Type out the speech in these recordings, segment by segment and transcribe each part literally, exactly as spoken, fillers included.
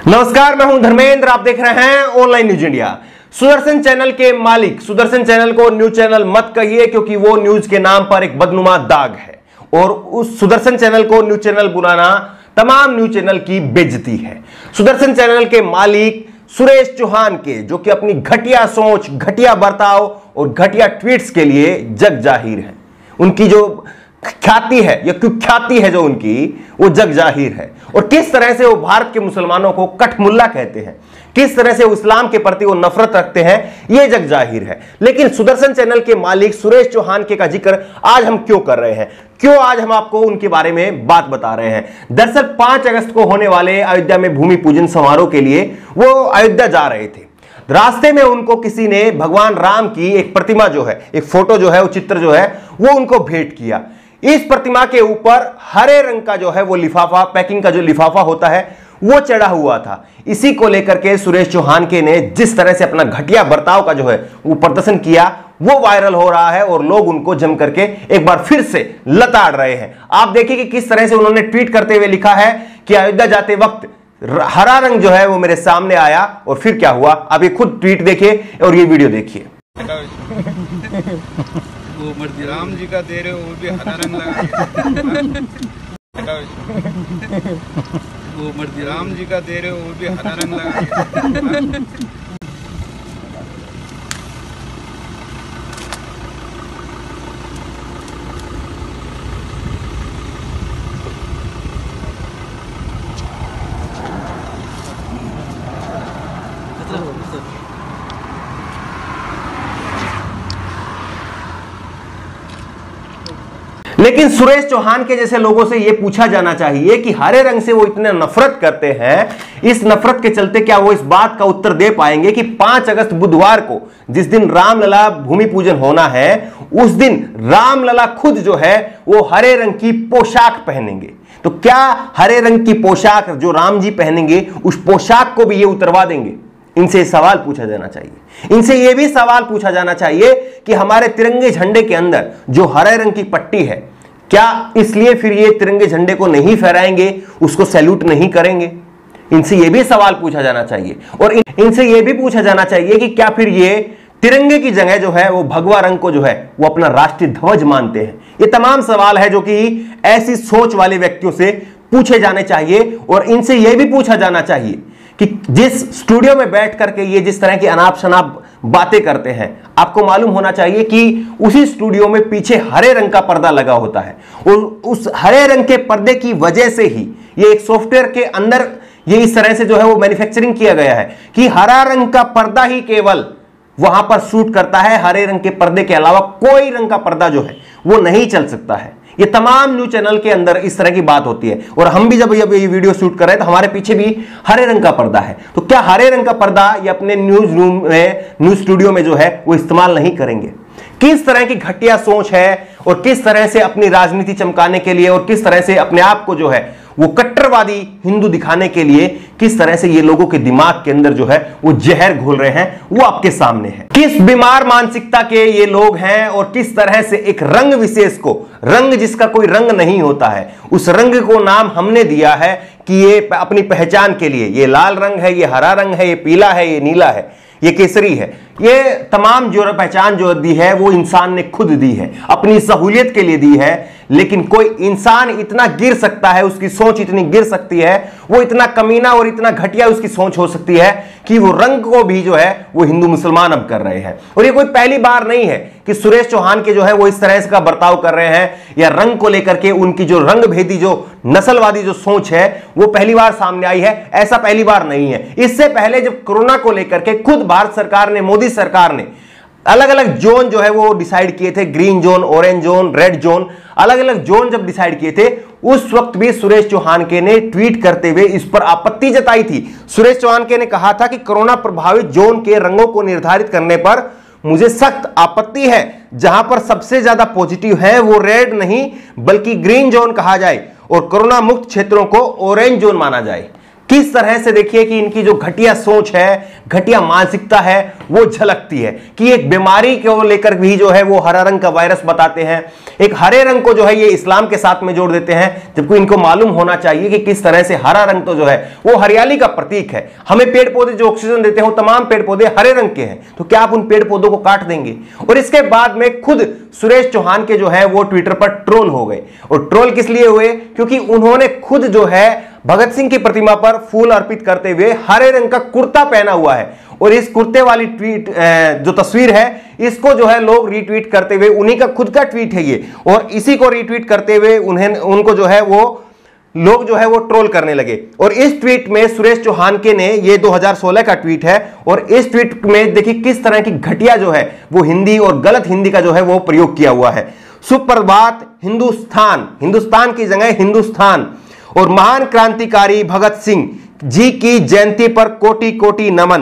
नमस्कार, मैं हूं धर्मेंद्र। आप देख रहे हैं online news India. Sudarshan channel के मालिक सुदर्शन चैनल को न्यूज चैनल मत कहिए, क्योंकि वो न्यूज के नाम पर एक बदनुमा दाग है और उस सुदर्शन चैनल को न्यूज चैनल बुलाना तमाम न्यूज चैनल की बेइज्जती है। सुदर्शन चैनल के मालिक सुरेश चौहान के, जो कि अपनी घटिया सोच, घटिया बर्ताव और घटिया ट्वीट्स के लिए जग जाहिर है। उनकी जो ख्याति है या कुख्याति है जो उनकी, वो जग जाहिर है। और किस तरह से वो भारत के मुसलमानों को कठमुल्ला कहते हैं, किस तरह से वो इस्लाम के प्रति वो नफरत रखते हैं, ये जग जाहिर है। लेकिन सुदर्शन चैनल के मालिक सुरेश चौहान के का जिक्र आज हम क्यों कर रहे हैं, क्यों आज हम आपको उनके बारे में बात बता रहे हैं। दरअसल पांच अगस्त को होने वाले अयोध्या में भूमि पूजन समारोह के लिए वो अयोध्या जा रहे थे। रास्ते में उनको किसी ने भगवान राम की एक प्रतिमा जो है, एक फोटो जो है, वो चित्र जो है, वो उनको भेंट किया। इस प्रतिमा के ऊपर हरे रंग का जो है वो लिफाफा, पैकिंग का जो लिफाफा होता है, वो चढ़ा हुआ था। इसी को लेकर के सुरेश चौहान के ने जिस तरह से अपना घटिया बर्ताव का जो है वो प्रदर्शन किया, वो वायरल हो रहा है और लोग उनको जम करके एक बार फिर से लताड़ रहे हैं। आप देखिए कि किस तरह से उन्होंने ट्वीट करते हुए लिखा है कि अयोध्या जाते वक्त हरा रंग जो है वो मेरे सामने आया और फिर क्या हुआ। आप ये खुद ट्वीट देखिए और ये वीडियो देखिए। वो मर्जी राम जी का दे रहे हो, वो भी हरा रंग लगा। वो मर्जी राम जी का दे रहे हो, वो भी हरा रंग लगा। लेकिन सुरेश चौहान के जैसे लोगों से यह पूछा जाना चाहिए कि हरे रंग से वो इतने नफरत करते हैं, इस नफरत के चलते क्या वो इस बात का उत्तर दे पाएंगे कि पांच अगस्त बुधवार को, जिस दिन रामलला भूमि पूजन होना है, उस दिन रामलला खुद जो है वो हरे रंग की पोशाक पहनेंगे। तो क्या हरे रंग की पोशाक जो राम जी पहनेंगे, उस पोशाक को भी ये उतरवा देंगे? इनसे सवाल पूछा जाना चाहिए। इनसे यह भी सवाल पूछा जाना चाहिए कि हमारे तिरंगे झंडे के अंदर जो हरे रंग की पट्टी है, क्या इसलिए फिर ये तिरंगे झंडे को नहीं फहराएंगे, उसको सैल्यूट नहीं करेंगे? इनसे यह भी सवाल पूछा जाना चाहिए। और इन, इनसे यह भी पूछा जाना चाहिए कि क्या फिर ये तिरंगे की जगह जो है वो भगवा रंग को जो है वो अपना राष्ट्रीय ध्वज मानते हैं? ये तमाम सवाल है जो कि ऐसी सोच वाले व्यक्तियों से पूछे जाने चाहिए। और इनसे यह भी पूछा जाना चाहिए कि जिस स्टूडियो में बैठ करके ये जिस तरह की अनाप शनाप बातें करते हैं, आपको मालूम होना चाहिए कि उसी स्टूडियो में पीछे हरे रंग का पर्दा लगा होता है और उस हरे रंग के पर्दे की वजह से ही ये एक सॉफ्टवेयर के अंदर ये इस तरह से जो है वो मैन्युफैक्चरिंग किया गया है कि हरा रंग का पर्दा ही केवल वहां पर शूट करता है। हरे रंग के पर्दे के अलावा कोई रंग का पर्दा जो है वो नहीं चल सकता है। ये तमाम न्यूज चैनल के अंदर इस तरह की बात होती है। और हम भी जब ये वीडियो शूट कर रहे हैं तो हमारे पीछे भी हरे रंग का पर्दा है। तो क्या हरे रंग का पर्दा ये अपने न्यूज रूम में, न्यूज स्टूडियो में जो है वो इस्तेमाल नहीं करेंगे? किस तरह की घटिया सोच है और किस तरह से अपनी राजनीति चमकाने के लिए और किस तरह से अपने आप को जो है वो कट्टरवादी हिंदू दिखाने के लिए किस तरह से ये लोगों के दिमाग के अंदर जो है वो जहर घोल रहे हैं, वो आपके सामने है। किस बीमार मानसिकता के ये लोग हैं और किस तरह से एक रंग विशेष को, रंग जिसका कोई रंग नहीं होता है, उस रंग को नाम हमने दिया है कि ये अपनी पहचान के लिए, ये लाल रंग है, ये हरा रंग है, ये पीला है, ये नीला है, ये केसरी है। ये तमाम जो पहचान जो दी है वो इंसान ने खुद दी है, अपनी सहूलियत के लिए दी है। लेकिन कोई इंसान इतना गिर सकता है, उसकी सोच इतनी गिर सकती है, वो इतना कमीना और इतना घटिया उसकी सोच हो सकती है कि वो रंग को भी जो है वो हिंदू मुसलमान अब कर रहे हैं। और ये कोई पहली बार नहीं है कि सुरेश चौहान के जो है वो इस तरह का बर्ताव कर रहे हैं या रंग को लेकर के उनकी जो रंग भेदी, जो नस्लवादी जो सोच है वो पहली बार सामने आई है। ऐसा पहली बार नहीं है। इससे पहले जब कोरोना को लेकर के खुद भारत सरकार ने, मोदी सरकार ने अलग अलग जोन जो है वो डिसाइड किए थे, green zone, orange zone, red zone, अलग अलग जोन जब डिसाइड किए थे, उस वक्त भी सुरेश चौहान के ने ट्वीट करते हुए इस पर आपत्ति जताई थी। सुरेश चौहान के ने कहा था कि कोरोना प्रभावित जोन के रंगों को निर्धारित करने पर मुझे सख्त आपत्ति है। जहां पर सबसे ज्यादा पॉजिटिव है वो रेड नहीं बल्कि ग्रीन जोन कहा जाए और कोरोना मुक्त क्षेत्रों को ऑरेंज जोन माना जाए। किस तरह से देखिए कि इनकी जो घटिया सोच है, घटिया मानसिकता है, वो झलकती है कि एक बीमारी को लेकर भी जो है वो हरा रंग का वायरस बताते हैं, एक हरे रंग को जो है ये इस्लाम के साथ में जोड़ देते हैं, जबकि इनको मालूम होना चाहिए कि किस तरह से हरा रंग तो जो है वो हरियाली का प्रतीक है। हमें पेड़ पौधे जो ऑक्सीजन देते हैं वो तमाम पेड़ पौधे हरे रंग के हैं, तो क्या आप उन पेड़ पौधों को काट देंगे? और इसके बाद में खुद सुरेश चौहान के जो है वो ट्विटर पर ट्रोल हो गए। और ट्रोल किस लिए हुए? क्योंकि उन्होंने खुद जो है भगत सिंह की प्रतिमा पर फूल अर्पित करते हुए हरे रंग का कुर्ता पहना हुआ है, और इस कुर्ते वाली ट्वीट जो तस्वीर है इसको जो है लोग रीट्वीट करते हुए, उन्हीं का खुद का ट्वीट है ये, और इसी को रीट्वीट करते हुए उन्हें उनको जो है वो लोग जो है वो ट्रोल करने लगे। और इस ट्वीट में सुरेश चौहान के ने, ये दो हज़ार सोलह का ट्वीट है, और इस ट्वीट में देखिए किस तरह की घटिया जो है वो हिंदी और गलत हिंदी का जो है वो प्रयोग किया हुआ है। सुप्रभात हिंदुस्तान, हिंदुस्तान की जगह हिंदुस्तान, और महान क्रांतिकारी भगत सिंह जी की जयंती पर कोटि कोटि नमन।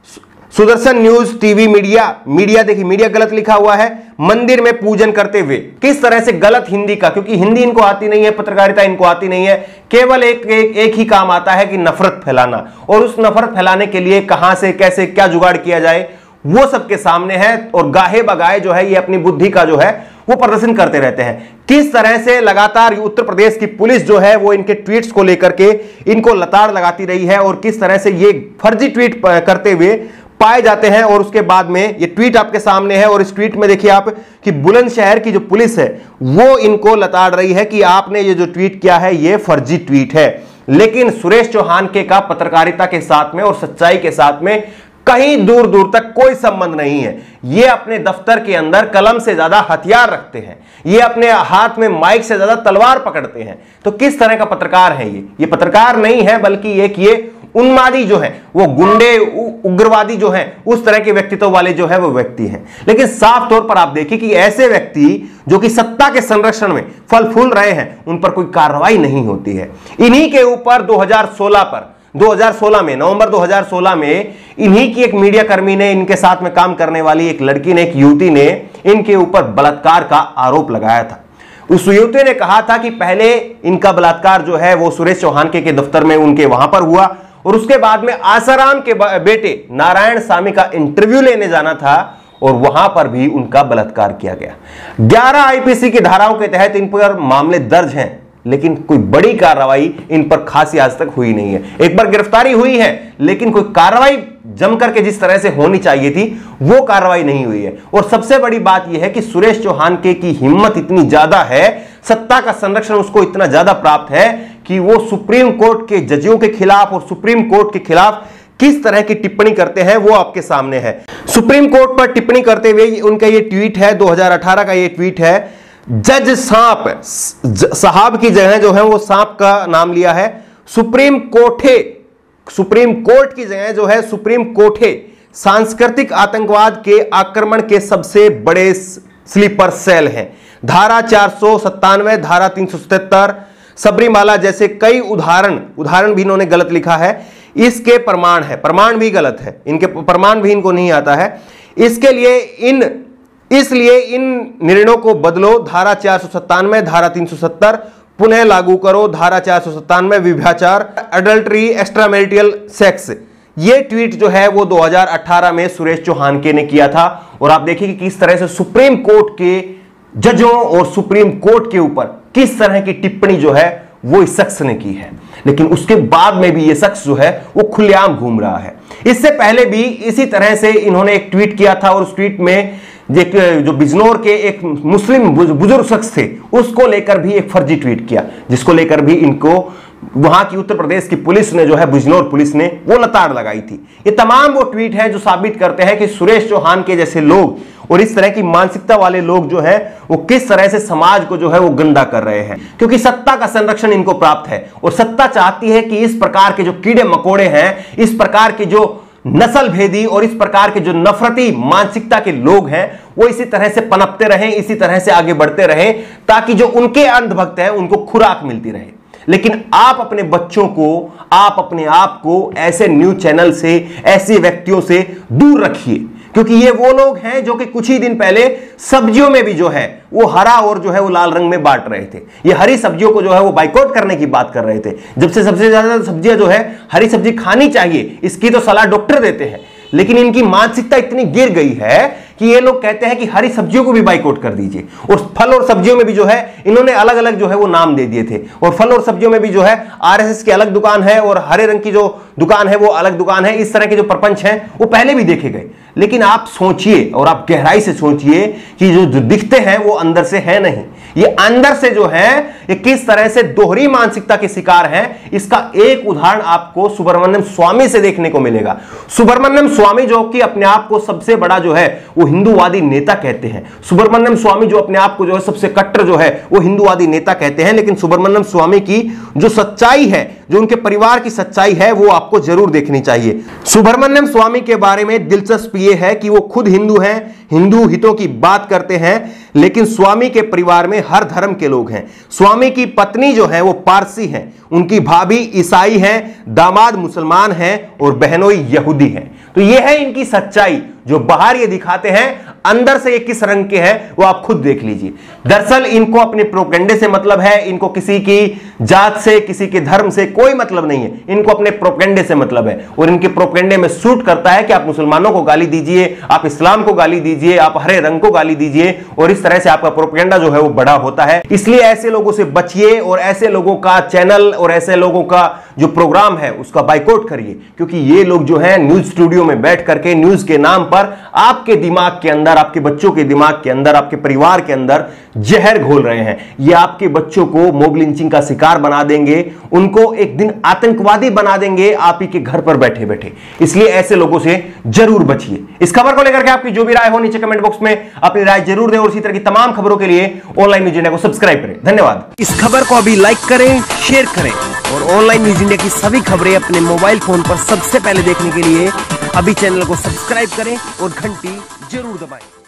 Sudarshan news TV media, media देखिए मीडिया गलत लिखा हुआ है, मंदिर में पूजन करते हुए। किस तरह से गलत हिंदी का, क्योंकि हिंदी इनको आती नहीं है, पत्रकारिता इनको आती नहीं है, केवल एक एक, एक ही काम आता है कि नफरत फैलाना, और उस नफरत फैलाने के लिए कहां से कैसे क्या जुगाड़ किया जाए वो सबके सामने है, और गाहे बगाए जो है ये अपनी बुद्धि का जो है वो प्रदर्शन करते रहते हैं। किस तरह से लगातार उत्तर प्रदेश की पुलिस जो है वो इनके ट्वीट्स को लेकर के इनको लताड़ लगाती रही है, और किस तरह से ये फर्जी ट्वीट करते हुए पाए जाते हैं। और उसके बाद में ये ट्वीट आपके सामने है, और इस ट्वीट में देखिए आप कि बुलंदशहर की जो पुलिस है वो इनको लताड़ रही है कि आपने ये जो ट्वीट किया है ये फर्जी ट्वीट है। लेकिन सुरेश चौहान के का पत्रकारिता के साथ में और सच्चाई के साथ में कहीं दूर दूर तक कोई संबंध नहीं है। ये अपने दफ्तर के अंदर कलम से ज्यादा हथियार रखते हैं, ये अपने हाथ में माइक से ज्यादा तलवार पकड़ते हैं। तो किस तरह का पत्रकार है ये? ये पत्रकार नहीं है, बल्कि एक ये उन्मादी जो है वो गुंडे उग्रवादी जो है उस तरह के व्यक्तित्व वाले जो है वो व्यक्ति हैं। लेकिन साफ तौर पर आप देखिए कि ऐसे व्यक्ति जो कि सत्ता के संरक्षण में फल फूल रहे हैं उन पर कोई कार्रवाई नहीं होती है। इन्हीं के ऊपर दो हज़ार सोलह पर दो हज़ार सोलह में नवंबर दो हज़ार सोलह में इन्हीं की एक मीडिया कर्मी ने, इनके साथ में काम करने वाली एक लड़की ने, एक युवती ने इनके ऊपर बलात्कार का आरोप लगाया था। उस युवती ने कहा था कि पहले इनका बलात्कार जो है वो सुरेश चौहान के, के दफ्तर में उनके वहां पर हुआ, और उसके बाद में आसाराम के बेटे नारायण सामी का इंटरव्यू लेने जाना था, और वहां पर भी उनका बलात्कार किया गया। ग्यारह आईपीसी की धाराओं के तहत इन पर मामले दर्ज हैं, लेकिन कोई बड़ी कार्रवाई इन पर खासी आज तक हुई नहीं है। एक बार गिरफ्तारी हुई है, लेकिन कोई कार्रवाई जम करके जिस तरह से होनी चाहिए थी वो कार्रवाई नहीं हुई है। और सबसे बड़ी बात यह है कि सुरेश चौहान के की हिम्मत इतनी ज्यादा है, सत्ता का संरक्षण उसको इतना ज्यादा प्राप्त है कि वो सुप्रीम कोर्ट के जजों के खिलाफ और सुप्रीम कोर्ट के खिलाफ किस तरह की टिप्पणी करते हैं वो आपके सामने है। सुप्रीम कोर्ट पर टिप्पणी करते हुए उनका ये ट्वीट है, दो हज़ार अठारह का ये ट्वीट है। जज सांप, साहब की जगह जो है वो सांप का नाम लिया है। सुप्रीम कोर्टे, सुप्रीम कोर्ट की जगह जो है सुप्रीम कोर्टे सांस्कृतिक आतंकवाद के आक्रमण के सबसे बड़े स्लीपर सेल हैं। धारा चार सौ सत्तानवे, धारा तीन सौ सतहत्तर, सबरीमाला जैसे कई उदाहरण, उदाहरण भी इन्होंने गलत लिखा है, इसके प्रमाण है। प्रमाण भी गलत है, इनके प्रमाण भी इनको नहीं आता है। इसके लिए इन इसलिए इन निर्णयों को बदलो। धारा चार सौ सत्तानवे, धारा तीन सौ सत्तर पुनः लागू करो। धारा चार सौ सत्तानवे व्यभिचार, अडल्ट्री, एक्स्ट्रामैरिटल सेक्स। ये ट्वीट जो है वो दो हज़ार अठारह में सुरेश चौहान के ने किया था। और आप देखिए कि किस तरह से सुप्रीम कोर्ट के जजों और सुप्रीम कोर्ट के ऊपर किस तरह की टिप्पणी जो है वो इस शख्स ने की है। लेकिन उसके बाद में भी ये शख्स जो है वो खुलेआम घूम रहा है। इससे पहले भी इसी तरह से इन्होंने एक ट्वीट किया था, और उस ट्वीट में जो बिजनौर के एक मुस्लिम बुजुर्ग शख्स थे उसको लेकर भी एक फर्जी ट्वीट किया, जिसको लेकर भी इनको वहां की उत्तर प्रदेश की पुलिस ने जो है बिजनौर पुलिस ने वो लताड़ लगाई थी। ये तमाम वो ट्वीट हैं जो साबित करते हैं कि सुरेश चौहान के जैसे लोग और इस तरह की मानसिकता वाले लोग जो है वो किस तरह से समाज को जो है वो गंदा कर रहे हैं, क्योंकि सत्ता का संरक्षण इनको प्राप्त है। और सत्ता चाहती है कि इस प्रकार के जो कीड़े मकोड़े हैं, इस प्रकार के जो नस्ल भेदी और इस प्रकार के जो नफरती मानसिकता के लोग हैं वो इसी तरह से पनपते रहें, इसी तरह से आगे बढ़ते रहें, ताकि जो उनके अंधभक्त हैं उनको खुराक मिलती रहे। लेकिन आप अपने बच्चों को, आप अपने आप को ऐसे न्यूज चैनल से, ऐसे व्यक्तियों से दूर रखिए, क्योंकि ये वो लोग हैं जो कि कुछ ही दिन पहले सब्जियों में भी जो है वो हरा और जो है वो लाल रंग में बांट रहे थे। ये हरी सब्जियों को जो है वो बाइकआउट करने की बात कर रहे थे। जब से सबसे ज्यादा सब्जियां जो है हरी सब्जी खानी चाहिए, इसकी तो सलाह डॉक्टर देते हैं, लेकिन इनकी मानसिकता इतनी गिर गई है कि ये लोग कहते हैं कि हरी सब्जियों को भी बाइकआउट कर दीजिए। और फल और सब्जियों में भी जो है इन्होंने अलग अलग जो है वो नाम दे दिए थे। और फल और सब्जियों में भी जो है आरएसएस की अलग दुकान है और हरे रंग की जो दुकान है वो अलग दुकान है। इस तरह के जो प्रपंच हैं वो पहले भी देखे गए। लेकिन आप सोचिए और आप गहराई से सोचिए कि जो दिखते हैं वो अंदर से है नहीं। ये अंदर से जो है ये किस तरह से दोहरी मानसिकता के शिकार हैं, इसका एक उदाहरण आपको सुब्रमण्यम स्वामी से देखने को मिलेगा। सुब्रमण्यम स्वामी जो कि अपने आप को सबसे बड़ा जो है वो हिंदूवादी नेता कहते हैं। सुब्रमण्यम स्वामी जो अपने आप को जो है सबसे कट्टर जो है वो हिंदूवादी नेता कहते हैं। लेकिन सुब्रमण्यम स्वामी की जो सच्चाई है, जो उनके परिवार की सच्चाई है, वो आपको जरूर देखनी चाहिए। सुब्रमण्यम स्वामी के बारे में दिलचस्प ये है कि वो खुद हिंदू हैं, हिंदू हितों की बात करते हैं, लेकिन स्वामी के परिवार में हर धर्म के लोग हैं। स्वामी की पत्नी जो है वो पारसी हैं, उनकी भाभी ईसाई हैं, दामाद मुसलमान हैं और बहनोई यहूदी हैं। तो ये है इनकी सच्चाई। जो बाहर ये दिखाते हैं, अंदर से ये किस रंग के हैं वो आप खुद देख लीजिए। दरअसल इनको अपने प्रोपेगेंडे से मतलब है, इनको किसी की जात से, किसी के धर्म से कोई मतलब नहीं है। इनको अपने प्रोपेगेंडे से मतलब है और इनके प्रोपेगेंडे में सूट करता है कि आप मुसलमानों को गाली दीजिए, आप इस्लाम को गाली दीजिए, आप हरे रंग को गाली दीजिए और इस तरह से आपका प्रोपेगेंडा जो है वो बड़ा होता है। इसलिए ऐसे लोगों से बचिए और ऐसे लोगों का चैनल और ऐसे लोगों का जो प्रोग्राम है उसका बाइकआउट करिए, क्योंकि ये लोग जो है न्यूज स्टूडियो में बैठ करके न्यूज के नाम पर आपके दिमाग के अंदर, आपके बच्चों के दिमाग के अंदर, आपके परिवार के अंदर जहर घोल रहे हैं। ये आपके बच्चों को मॉब लिंचिंग का शिकार बना देंगे, उनको एक दिन आतंकवादी बना देंगे आप ही के घर पर बैठे बैठे। इसलिए ऐसे लोगों से जरूर बचिए। इस खबर को लेकर के आपकी जो भी राय हो नीचे कमेंट बॉक्स में अपनी राय जरूर दें और इसी तरह की तमाम खबरों के लिए ऑनलाइन न्यूज इंडिया को सब्सक्राइब करें। धन्यवाद। इस खबर को अभी लाइक करें, शेयर करें और ऑनलाइन न्यूज इंडिया की सभी खबरें अपने मोबाइल फोन पर सबसे पहले देखने के लिए अभी चैनल को सब्सक्राइब करें और घंटी जरूर दबाएं।